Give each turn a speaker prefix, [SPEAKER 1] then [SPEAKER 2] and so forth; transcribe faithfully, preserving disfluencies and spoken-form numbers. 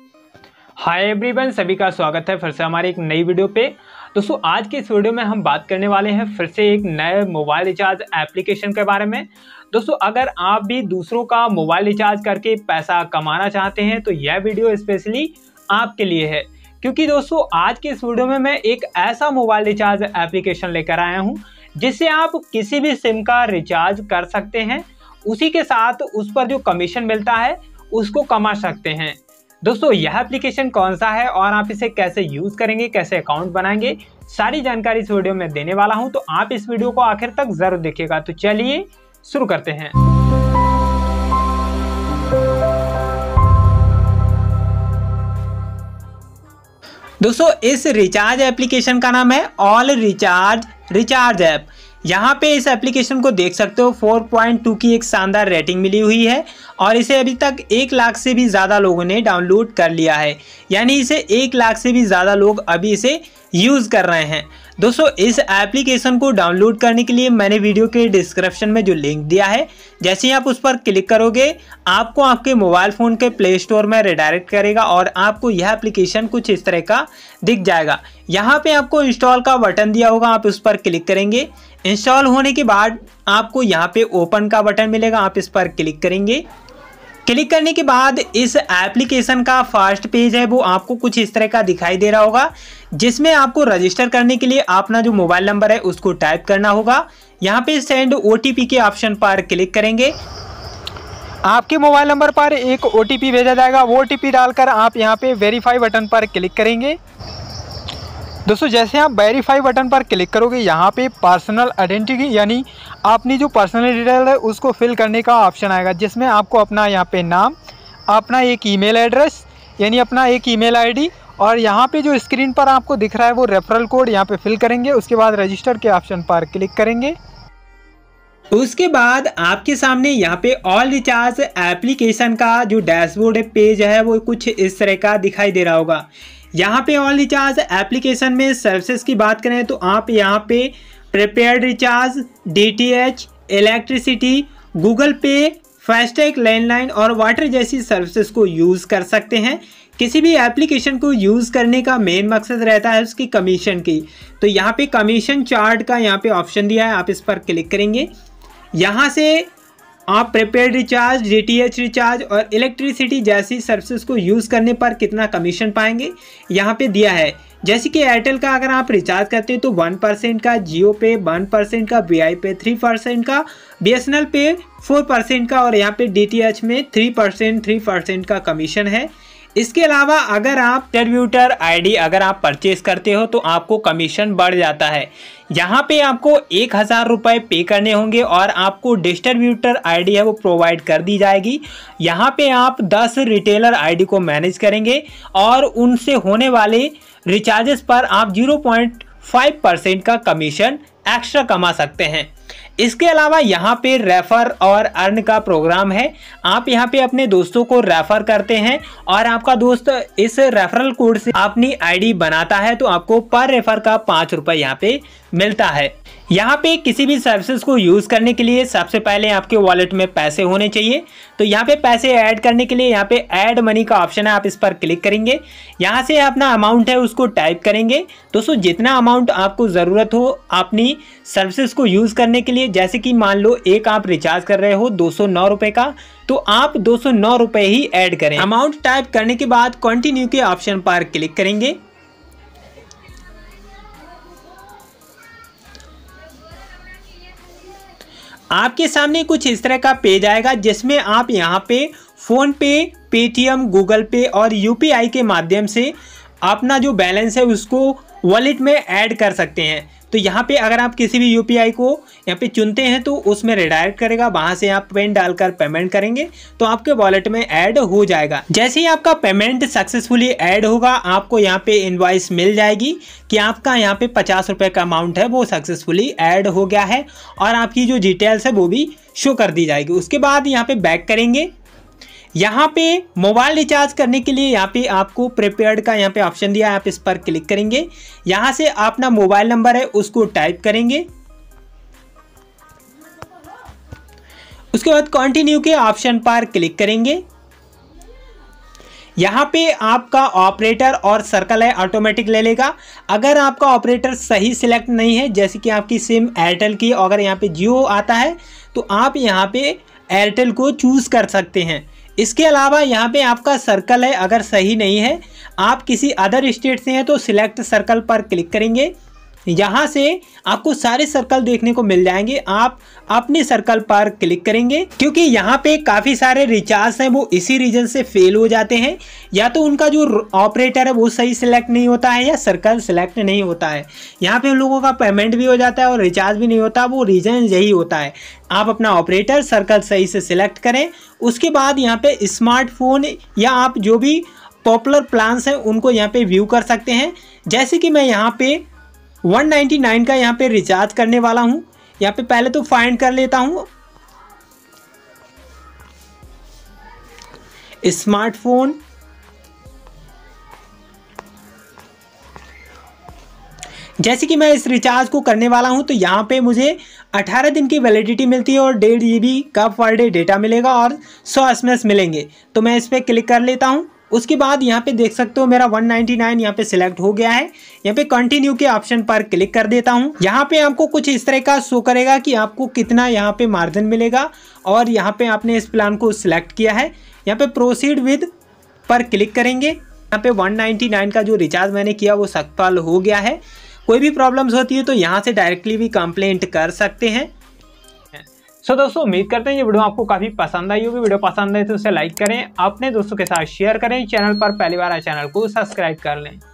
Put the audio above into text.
[SPEAKER 1] Hi everyone, सभी का स्वागत है फिर से हमारे एक नई वीडियो पे। दोस्तों आज के इस वीडियो में हम बात करने वाले हैं फिर से एक नए मोबाइल रिचार्ज एप्लीकेशन के बारे में। दोस्तों अगर आप भी दूसरों का मोबाइल रिचार्ज करके पैसा कमाना चाहते हैं तो यह वीडियो स्पेशली आपके लिए है, क्योंकि दोस्तों आज के इस वीडियो में मैं एक ऐसा मोबाइल रिचार्ज एप्लीकेशन लेकर आया हूँ जिससे आप किसी भी सिम का रिचार्ज कर सकते हैं, उसी के साथ उस पर जो कमीशन मिलता है उसको कमा सकते हैं। दोस्तों यह एप्लीकेशन कौन सा है और आप इसे कैसे यूज करेंगे, कैसे अकाउंट बनाएंगे, सारी जानकारी इस वीडियो में देने वाला हूं, तो आप इस वीडियो को आखिर तक जरूर देखिएगा। तो चलिए शुरू करते हैं। दोस्तों इस रिचार्ज एप्लीकेशन का नाम है ऑल रिचार्ज रिचार्ज ऐप। यहाँ पे इस एप्लीकेशन को देख सकते हो फोर पॉइंट टू की एक शानदार रेटिंग मिली हुई है और इसे अभी तक एक लाख से भी ज़्यादा लोगों ने डाउनलोड कर लिया है, यानी इसे एक लाख से भी ज़्यादा लोग अभी इसे यूज़ कर रहे हैं। दोस्तों इस एप्लीकेशन को डाउनलोड करने के लिए मैंने वीडियो के डिस्क्रिप्शन में जो लिंक दिया है, जैसे ही आप उस पर क्लिक करोगे आपको आपके मोबाइल फ़ोन के प्ले स्टोर में रिडायरेक्ट करेगा और आपको यह एप्लीकेशन कुछ इस तरह का दिख जाएगा। यहाँ पे आपको इंस्टॉल का बटन दिया होगा, आप उस पर क्लिक करेंगे। इंस्टॉल होने के बाद आपको यहाँ पे ओपन का बटन मिलेगा, आप इस पर क्लिक करेंगे। क्लिक करने के बाद इस एप्लीकेशन का फर्स्ट पेज है वो आपको कुछ इस तरह का दिखाई दे रहा होगा, जिसमें आपको रजिस्टर करने के लिए अपना जो मोबाइल नंबर है उसको टाइप करना होगा। यहाँ पे सेंड ओटीपी के ऑप्शन पर क्लिक करेंगे। आपके मोबाइल नंबर पर एक ओटीपी भेजा जाएगा, वो ओटीपी डालकर आप यहाँ पे वेरीफाई बटन पर क्लिक करेंगे। दोस्तों जैसे आप वेरीफाई बटन पर क्लिक करोगे यहाँ पे पर्सनल आइडेंटिटी यानी अपनी जो पर्सनल डिटेल है उसको फिल करने का ऑप्शन आएगा, जिसमें आपको अपना यहाँ पे नाम, अपना एक ईमेल एड्रेस यानी अपना एक ईमेल आईडी और यहाँ पे जो स्क्रीन पर आपको दिख रहा है वो रेफरल कोड यहाँ पे फिल करेंगे। उसके बाद रजिस्टर के ऑप्शन पर क्लिक करेंगे। उसके बाद आपके सामने यहाँ पे ऑल रिचार्ज एप्लीकेशन का जो डैशबोर्ड पेज है वो कुछ इस तरह का दिखाई दे रहा होगा। यहाँ पे ऑल रिचार्ज एप्लीकेशन में सर्विसेज की बात करें तो आप यहाँ पे prepaid recharge, DTH, electricity, Google pay, FASTag, landline और वाटर जैसी सर्विसेज को यूज़ कर सकते हैं। किसी भी एप्लीकेशन को यूज़ करने का मेन मकसद रहता है उसकी कमीशन की, तो यहाँ पे कमीशन चार्ट का यहाँ पे ऑप्शन दिया है, आप इस पर क्लिक करेंगे। यहाँ से आप प्रीपेड रिचार्ज, डीटीएच रिचार्ज और इलेक्ट्रिसिटी जैसी सर्विसेज को यूज़ करने पर कितना कमीशन पाएंगे यहाँ पे दिया है। जैसे कि एयरटेल का अगर आप रिचार्ज करते हैं तो वन परसेंट का, जियो पे वन परसेंट का, वीआई पे थ्री परसेंट का, बीएसएनएल पे फोर परसेंट का और यहाँ पे डीटीएच में थ्री परसेंट थ्री परसेंट का कमीशन है। इसके अलावा अगर आप डिस्ट्रीब्यूटर आईडी अगर आप परचेज करते हो तो आपको कमीशन बढ़ जाता है। यहाँ पे आपको एक हज़ार रुपये पे करने होंगे और आपको डिस्ट्रीब्यूटर आईडी है वो प्रोवाइड कर दी जाएगी। यहाँ पे आप दस रिटेलर आईडी को मैनेज करेंगे और उनसे होने वाले रिचार्जेस पर आप ज़ीरो पॉइंट फाइव परसेंट का कमीशन एक्स्ट्रा कमा सकते हैं। इसके अलावा यहाँ पे रेफर और अर्न का प्रोग्राम है। आप यहाँ पे अपने दोस्तों को रेफर करते हैं और आपका दोस्त इस रेफरल कोड से अपनी आईडी बनाता है तो आपको पर रेफर का पाँच रुपये यहाँ पे मिलता है। यहाँ पे किसी भी सर्विसेज को यूज़ करने के लिए सबसे पहले आपके वॉलेट में पैसे होने चाहिए, तो यहाँ पे पैसे ऐड करने के लिए यहाँ पे ऐड मनी का ऑप्शन है, आप इस पर क्लिक करेंगे। यहाँ से अपना अमाउंट है उसको टाइप करेंगे। दोस्तों जितना अमाउंट आपको ज़रूरत हो अपनी सर्विसेज को यूज़ करने के लिए, जैसे कि मान लो एक आप रिचार्ज कर रहे हो दो सौ नौ रुपये का, तो आप दो सौ नौ रुपये ही ऐड करें। अमाउंट टाइप करने के बाद कंटिन्यू के ऑप्शन पर क्लिक करेंगे। आपके सामने कुछ इस तरह का पेज आएगा जिसमें आप यहाँ पे फ़ोन पे, पेटीएम, गूगल पे और यूपीआई के माध्यम से अपना जो बैलेंस है उसको वॉलेट में ऐड कर सकते हैं। तो यहाँ पे अगर आप किसी भी यूपीआई को यहाँ पे चुनते हैं तो उसमें रिडायरेक्ट करेगा, वहाँ से आप पिन डालकर पेमेंट करेंगे तो आपके वॉलेट में ऐड हो जाएगा। जैसे ही आपका पेमेंट सक्सेसफुली ऐड होगा आपको यहाँ पे इनवॉइस मिल जाएगी कि आपका यहाँ पे पचास रुपये का अमाउंट है वो सक्सेसफुली ऐड हो गया है और आपकी जो डिटेल्स है वो भी शो कर दी जाएगी। उसके बाद यहाँ पे बैक करेंगे। यहाँ पे मोबाइल रिचार्ज करने के लिए यहाँ पे आपको प्रीपेड का यहाँ पे ऑप्शन दिया है, आप इस पर क्लिक करेंगे। यहाँ से अपना मोबाइल नंबर है उसको टाइप करेंगे। उसके बाद कंटिन्यू के ऑप्शन पर क्लिक करेंगे। यहाँ पे आपका ऑपरेटर और सर्कल है ऑटोमेटिक ले लेगा। अगर आपका ऑपरेटर सही सिलेक्ट नहीं है, जैसे कि आपकी सिम एयरटेल की, अगर यहाँ पे जियो आता है तो आप यहाँ पे एयरटेल को चूज़ कर सकते हैं। इसके अलावा यहाँ पे आपका सर्कल है अगर सही नहीं है, आप किसी अदर स्टेट से हैं तो सिलेक्ट सर्कल पर क्लिक करेंगे। यहाँ से आपको सारे सर्कल देखने को मिल जाएंगे, आप अपने सर्कल पर क्लिक करेंगे। क्योंकि यहाँ पे काफ़ी सारे रिचार्ज हैं वो इसी रीजन से फेल हो जाते हैं, या तो उनका जो ऑपरेटर है वो सही सिलेक्ट नहीं होता है या सर्कल सिलेक्ट नहीं होता है। यहाँ पे उन लोगों का पेमेंट भी हो जाता है और रिचार्ज भी नहीं होता, वो रीजन यही होता है। आप अपना ऑपरेटर सर्कल सही से सिलेक्ट करें, उसके बाद यहाँ पे स्मार्टफोन या आप जो भी पॉपुलर प्लान्स हैं उनको यहाँ पे व्यू कर सकते हैं। जैसे कि मैं यहाँ पे वन नाइन्टी नाइन का यहाँ पे रिचार्ज करने वाला हूँ। यहाँ पे पहले तो फाइंड कर लेता हूँ स्मार्टफोन। जैसे कि मैं इस रिचार्ज को करने वाला हूँ तो यहाँ पे मुझे अठारह दिन की वैलिडिटी मिलती है और डेढ़ जी बी का पर डे डेटा मिलेगा और सौ एस एम एस मिलेंगे। तो मैं इस पर क्लिक कर लेता हूँ। उसके बाद यहाँ पे देख सकते हो मेरा वन नाइन्टी नाइन यहाँ पे सिलेक्ट हो गया है। यहाँ पे कंटिन्यू के ऑप्शन पर क्लिक कर देता हूँ। यहाँ पे आपको कुछ इस तरह का शो करेगा कि आपको कितना यहाँ पे मार्जिन मिलेगा और यहाँ पे आपने इस प्लान को सिलेक्ट किया है। यहाँ पे प्रोसीड विद पर क्लिक करेंगे। यहाँ पे वन नाइन्टी नाइन का जो रिचार्ज मैंने किया वो सफल हो गया है। कोई भी प्रॉब्लम्स होती है तो यहाँ से डायरेक्टली भी कंप्लेंट कर सकते हैं। सो so, दोस्तों उम्मीद करते हैं ये वीडियो आपको काफी पसंद आई होगी। वीडियो पसंद आए तो उसे लाइक करें, अपने दोस्तों के साथ शेयर करें, चैनल पर पहली बार आए चैनल को सब्सक्राइब कर लें।